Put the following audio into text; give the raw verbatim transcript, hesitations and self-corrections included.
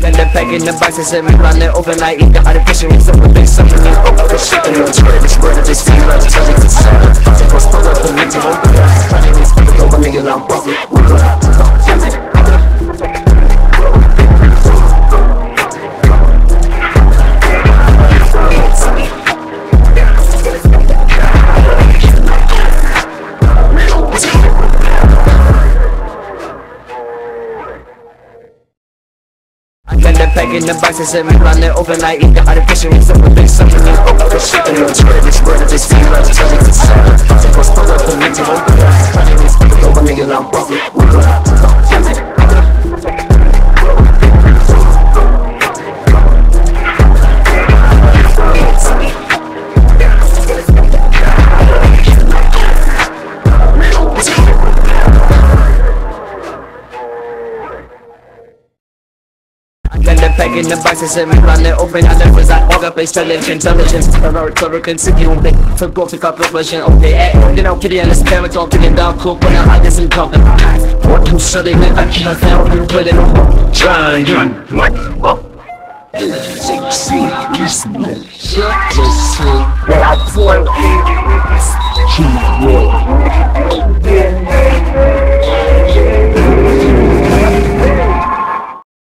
Then they're packing the boxes and we run it overnight. Eat the artificial with some big something new. And you're spread this word of this feel like it's telling it's sad. To post pull up and make it open. Trying to respect the over nigga, I'm bubbling. Then they're packing the boxes and we run it overnight. Eat the artificial with some big something new. And you're spread this word of this feel like it's telling it's sad. To post pull up and make it open. Trying to respect the over nigga, I'm bubbling. Then they're packing the boxes and we run it open. I never I all got place challenge intelligence. I'm not recover continually. For both the competition, okay, eh. Then I'll kitty and the spam, it's all getting down cool. When I hide this in company. What you said, they I can't found you, but it don't try. What? What? Six, six, six, six, six, six,